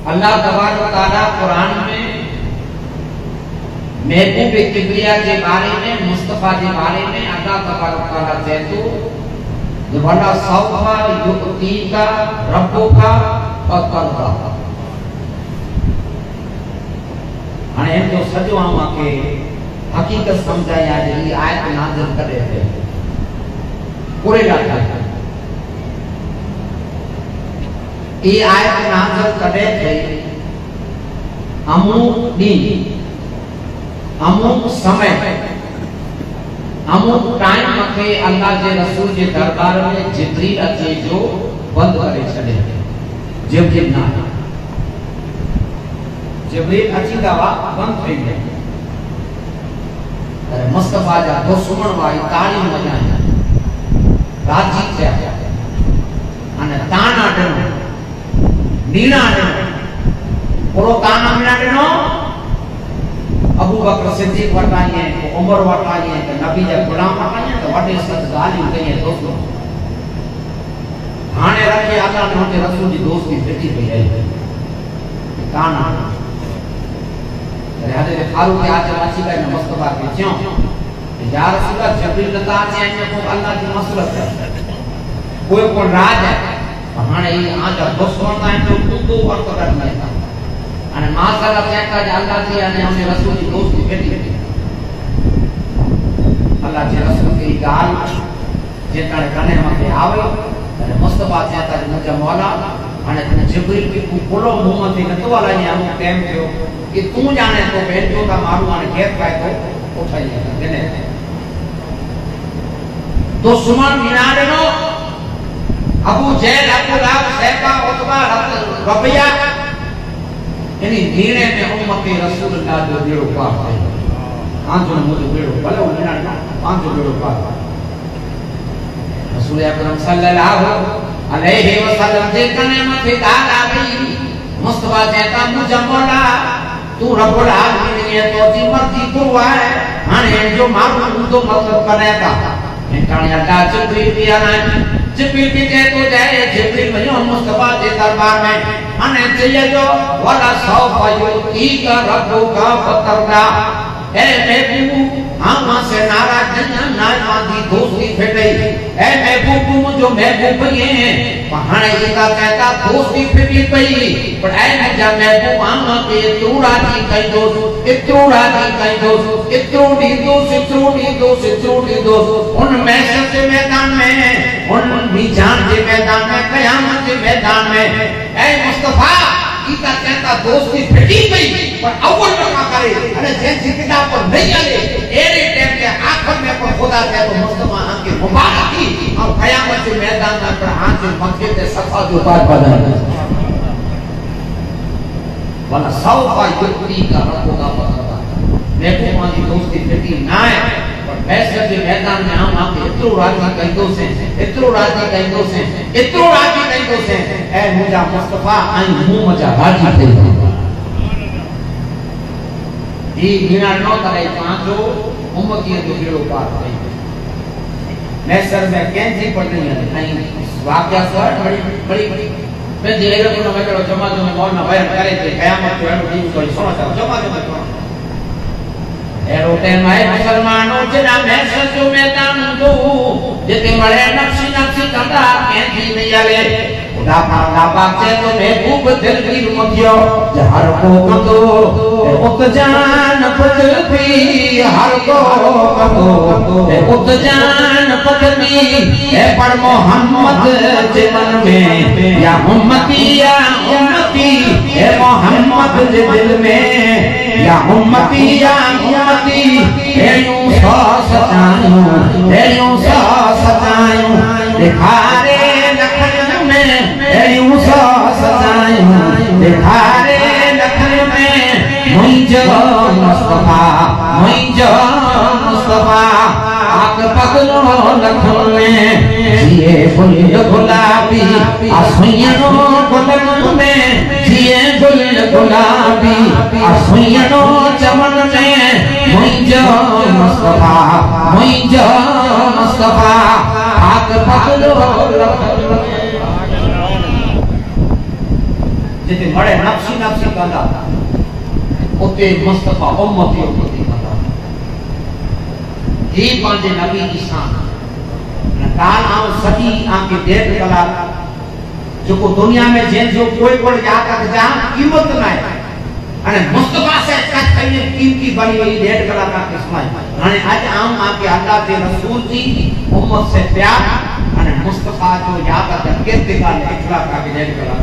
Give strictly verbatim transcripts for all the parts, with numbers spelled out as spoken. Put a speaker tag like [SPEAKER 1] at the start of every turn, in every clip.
[SPEAKER 1] अल्लाह तबारक व तआला कुरान में महबूब किबरिया के बारे में, मुस्तफा के बारे में अल्लाह तबारक व तआला कहतो वला सौफा युतीका रब्बुका फतरदा। हाणे इन जो सजो आमा के हकीकत समझाया जी आयत नाज़िल करे थे पूरे लाटा ये आयत नाज़िल करे थे अमुक दिन अमुक समय अमुक टाइम मथे अल्लाह के रसूल के दरबार में जिब्रील अचे जो बंद करे छड़े जिब्रील ना जिब्रील अची दवा बंद थई गई। अरे मुस्तफा जा दो सुमण वाली ताली वजाया राजी थे अने ताना डनो मीना डनो पूरो ताना मीना डनो अबू बकर सिद्दीक वटाई है, उमर वटाई है, तो नबी जा गुलाम वटाई है, तो वटे सच गाली कई है दोस्तों। हाने रखे अल्लाह ने उनके रसूल की दोस्ती फिटी पई है ताना। अरे हज़रत फारूक के आचे वाची का मुस्तफा के क्यों या रसूल अल्लाह जिब्रील लता आचे ने को अल्लाह की मसलत है कोई को राज है हाने ये आजा दोस्तों ता तो तू तो वर्त करना है अने माशाअल्लाह कहता है अल्लाह जी ने हमने रसूल की दोस्ती भेटी अल्लाह जी रसूल की गाल जेता कने मथे आवे अने मुस्तफा कहता है मुझे मौला अने तने जिब्रील की बोलो मुंह मथे न तो वाला ने हम टाइम थियो कि तू जाने तो भेजो का मारू अने घेर पाए तो उठाई देने तो सुमन मीनार नो अबू जैल अबू लाब सैफा उतबा रबिया यानी नीणे में उम्मत रसूलुल्लाह जो बेड़ो पार है आंजो मुझे बेड़ो भले मीना ना आंजो बेड़ो पार रसूल अकरम सल्लल्लाहु अलैहि वसल्लम जे कने मथे गाल आ गई मुस्तफा कहता मुझे मौला तू रब्बुल आलमीन ने तो जी मर्जी तो है हाने जो मारू तो मतलब करेगा काने अल्लाह जिब्रील भी आना जिब्रील भी जे तो जाए जिब्रील वयो मुस्तफा के दरबार में अने चले जो वाला सौफ युती का रब्बुका फतरदा ए महबूब हम से नाराज नहीं ना मांगी दोस्ती फिटे ए महबूब तुम जो महबूब है पहाड़े का कहता दोस्ती फिटी पई पर ए न जा महबूब हम के तूड़ा की कई दोस्त इतरूड़ा की कई दोस्त इतरूड़ी दोस्त इतरूड़ी दोस्त इतरूड़ी दोस्त उन महशर के मैदान में उन मीजान के मैदान में कयामत के मैदान में ए मुस्तफा ईता कहता दोस्ती फिटी पई पर अव्वल ना करे अने जे जिंदा पर नहीं आले एरे टाइम के आखिर में पर खुदा के तो मुस्तफा आके मुबारक की और कयामत के मैदान में पर हाथ से मक्के के सफा जो बात बना वाला सौफा युक्ति का रखोगा पता देखो मानी दोस्ती फिटी ना है पर वैसे के मैदान में हम आके इतरो राजी कई दो से इतरो राजी कई दो से इतरो राजी कई दो से ए मुझा मुस्तफा आई मुंह मजा राजी थे ये बिना नो करे पांचो उम्मती जो बेड़ो पार थई मैं सर में कैंसी पड़ रही है नहीं वाकया सर बड़ी बड़ी मैं जेल को न करो जमा जो में मौन में बयान करे थे कयामत को एनो दी कोई सुनो था जमा जो में एरो टाइम है मुसलमानों जना महशर जो मैदान दो जिते मरे नफ्सी नफ्सी कंदा कैंसी नहीं आले खुदा पाला बाचे तो महबूब दिल की मगियो हर को कंदो उत जान पदवी हर को कंदो उत जान पदवी ए पर मोहम्मद के मन में या उम्मती या उम्मती ए मोहम्मद के दिल में या उम्मती या उम्मती ए यूं सौ सतायूं ए यूं सौ सतायूं दिखारे लखन में ए यूं सौ सतायूं दिखारे लखन में मुझे मुस्तफा मुझे मुस्तफा आग पगलो लखन में जिए गुल गुलाबी आसुइनो गुलन में जिए गुल गुलाबी आसुइनो चमन में मुझे मुस्तफा मुझे मुस्तफा आग पगलो लखन में जिते मड़े नफ्सी नफ्सी कंदा उते मुस्तफा उम्मती उम्मती कंदा ही पांजे नबी की शान काल आऊं सदी आके डेढ़ कलाक जो को दुनिया में जेन जो कोई कोई याद तक जा कीमत ना है अने मुस्तफा से सच कहीं कीमती बनी हुई डेढ़ कलाक के समय अने आज आऊं आके अल्लाह के रसूल जी उम्मत से प्यार अने मुस्तफा जो याद तक केते का इखलाक का डेढ़ कलाक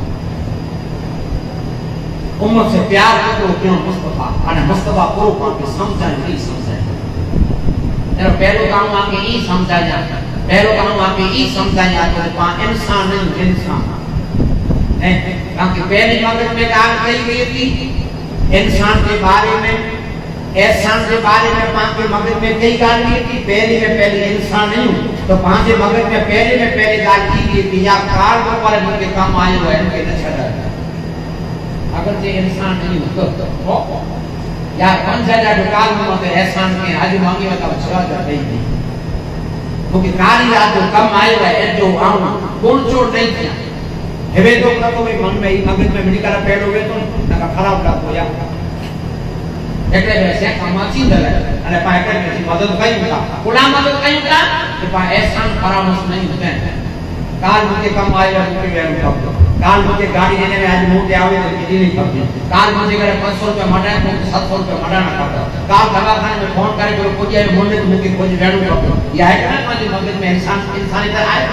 [SPEAKER 1] उम्मत से प्यार करो क्यों मुस्तफा अने मुस्तफा को पाके समझाए नहीं समझाए तेरा पहलो काम आके ई समझाया पहलो काम आके ई समझाया तो पा इंसान नहीं इंसान है क्योंकि पहली मगज में गाल कही गई थी इंसान के बारे में एहसान के बारे में पाके मगज में कई गाल की थी पहली में पहली इंसान नहीं तो पांचे मगज में पहले में पहले गाल की गई थी या काल को पर इनके काम आए हुए इनके न छड़ा अगर जे इंसान नहीं तो तो या पंच हजार काल में मत एहसान के आज मांगी में तब छह हजार नहीं थी क्योंकि कारी रात जो कम आए हुए है जो आऊं कौन चोट नहीं किया हेवे तो ना तो मन में ही मगज में मिली करा पेड़ हुए तो ना खराब ना होया એટલે બેસે કામાચી દલે અને પા એટલે બેસી મદદ કઈ ઉતા કોલા મદદ કઈ ઉતા કે પા એહસાન પરામર્श नहीं होते काल मुझे कम आया मुझे वेरू करतो काल मुझे गाड़ी लेने में आज मुंह पे आवे तो किसी नहीं करती काल मुझे करे पाँच सौ रुपए मडा तो सात सौ रुपए मडा ना करता काल दवाखाने में फोन करे तो कोई आए मुंडे तो मुझे कोई वेरू करतो यह है ना मुझे मगज में इंसान इंसान इधर आए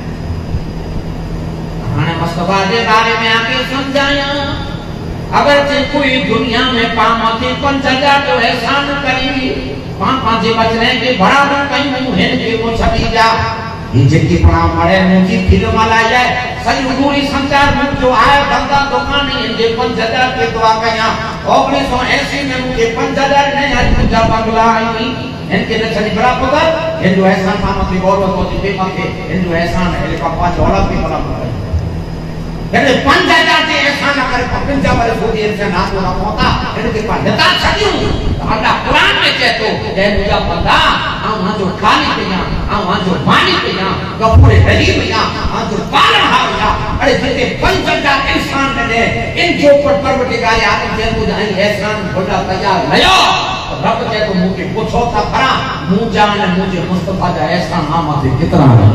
[SPEAKER 1] हाने मुस्तफा के बारे में आके समझाया अगर जे कोई दुनिया में पामाते पंच हजार तो एहसान करी पांच पांच बचने के बराबर कहीं मुंह है के वो छपी जा ये जितनी पड़ा मरे मुझे फिल्म वाला जाए सही उन्होंने संचार मुझ जो आया धंधा दुकान है जे पंच हजार के दुआ का यहाँ उन्नीस सौ अस्सी में मुझे पंच हजार नहीं आज मुझे बंगला आई इनके न चली बड़ा पता हिंदू एहसान पामाते गौरव को जिते मके हिंदू एहसान है लेकिन पांच औरत के बराबर यानी पंच हजार से एहसान न करे पंचा वाले सोची इनसे ना तो ना होता इनके पास जता छड़ियों अल्लाह कुरान में कहतो जय मुझा बंदा आ वहां जो खाली पे या आ वहां जो पानी पे या गफूर रहीम या आ जो पालन हाया अरे जिते पंच हजार इंसान ने इन जो पर परवरदिगार आदम से मुझे एहसान बड़ा तैयार लयो रब के तो मुझे पूछो था करा मुझा ने मुझे मुस्तफा का एहसान आमा से कितना है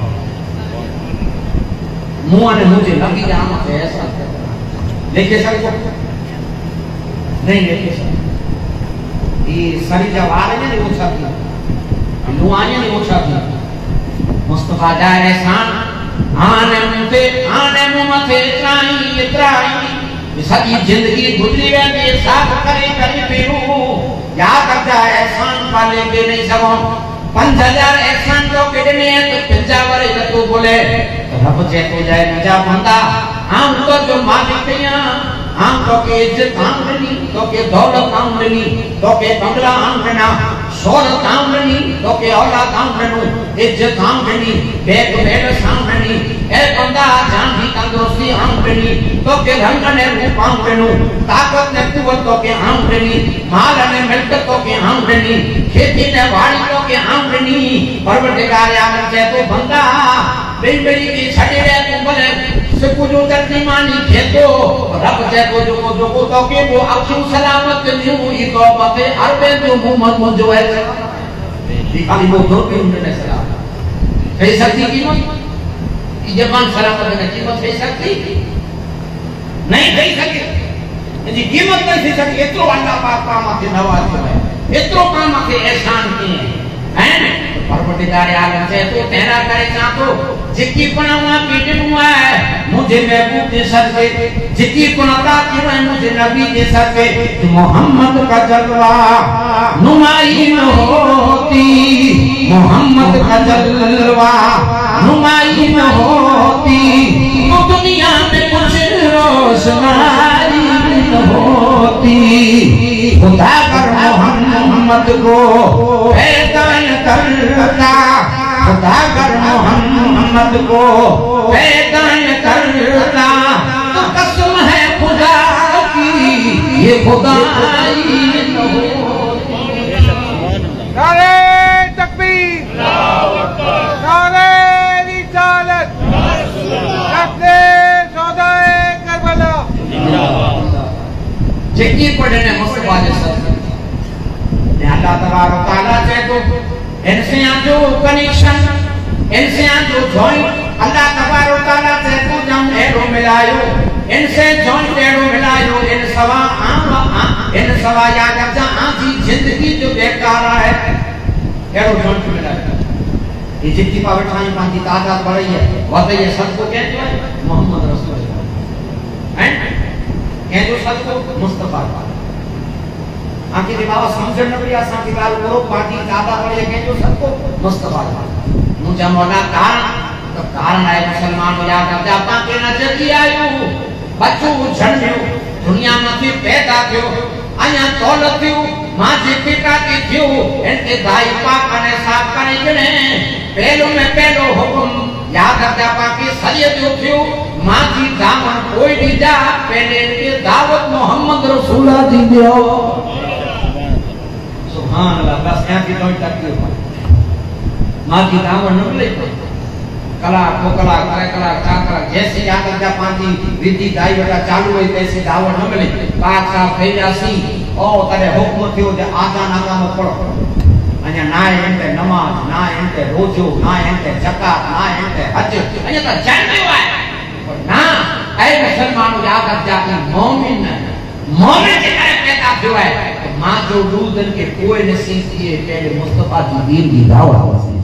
[SPEAKER 1] मुंह ने मुझे नबी जाम पे ऐसा लेके सको नहीं लेके सको ये सरी जवार है नहीं उछा थी नुआने नहीं उछा थी मुस्तफा जा एहसान आने मुझे आने मुझे त्राई त्राई सारी जिंदगी गुजरी है साथ करे करे पीरू याद कर जा एहसान पाले के नहीं सको पंच हजार एहसान तो कितने हैं तो पिंजा वाले तो बोले रब जे तो जाए मुझा बंदा हम तो जो मालिक हैं हम तो के इज्जत हम नहीं तो के दौलत हम नहीं तो के बंगला हम ना शोहरत हम नहीं तो के औलाद हम नहीं इज्जत हम नहीं बेग बेग हम नहीं ए बंदा जान भी तंदुरुस्ती हम नहीं तो के रंग ने रूप हम नहीं ताकत ने कुवत तो के हम नहीं माल ने मिलकत तो के हम नहीं खेती ने वाड़ी तो के हम नहीं परवरदिगार आलम से तो बंदा बेई बेई की छड़ी रे तू बोले से कुछ तकनी मानी खेतो रब से को जो को जो को तो के वो अखियों सलामत न्यू ई तो बते अरबे जो मोहम्मद मो जो है खाली वो दो पे उन्होंने सलाम सही सकती कीमत ये जबान सलामत ने कीमत सही सकती नहीं सही सकती जी कीमत नहीं सही सकती इतरो अल्लाह पाक काम के नवाज है इतरो काम के एहसान किए हैं परवरदिगार आलम से तो तेरा करे चाहतो जिकी पनावा पीटन हुआ है मुझे महबूब के सर पे जिकी पनाता क्यों है मुझे नबी के सर पे तो मोहम्मद का जलवा नुमाइन होती मोहम्मद का जलवा नुमाइन होती तो दुनिया में कुछ रोशनाई होती खुदा कर मोहम्मद को पैदान करता खुदा कर मोहम्मद को पैदान करता तो कसम है खुदा की ये खुदाई न होती नारे तकबीर नारे रिसालत नस्ले सौदाए करबला इनसे जो कनेक्शन, इनसे जो जॉइंट अल्लाह तबारक तआला से तू जम एरो मिलायो, इनसे जॉइंट एरो मिलायो, इन सवा आम इन सवा या जब आजी जिंदगी जो बेकार है एरो जॉइंट मिलायो। ये जितनी पावर ठाई पांची तादाद बढ़ रही है वो तो ये सबको कहते हैं मोहम्मद रसूलुल्लाह हैं, कह जो सबको मुस्तफा आखिर बाबा समझण न पड़ी असां की ॻाल्हि करो पार्टी ज्यादा बढ़े कह जो सबको मुस्तफा मुंहिंजा मौला कारण तो कारण है मुसलमान हो याद रखजा पाके नजर की आयो बच्चो जन्मियो दुनिया में भी पैदा थियो आया दौलत थियो मां जे पिता के थियो इनके दाई पाक ने साथ करे कने पहलो में पहलो हुक्म याद रखजा पाके सैयद जो थियो मां जी दामन कोई दीदा पहले इनके दावत मोहम्मद रसूलुल्लाह दी दियो सुभान अल्लाह। बस यहां की कोई तकलीफ मां जी दामन न मिले कला को कला करे कला चा कला जैसी याद रखजा पांची विधि दाई वटा चालू हुई तैसी दावत न मिले पाक साहब भेजासी ओ तने हुक्म थियो जे आजान आगा में पढ़ो अन्या ना इनते नमाज ना इनते रोजो ना इनते ज़कात ना इनते हज अन्या तो जानते है ना ऐ मुसलमान याद रखजा कि मोमिन मोमिन के करे पैदा थियो है तो मां जो दूध के कोई नसीब किए पहले मुस्तफा जी दीन की दावत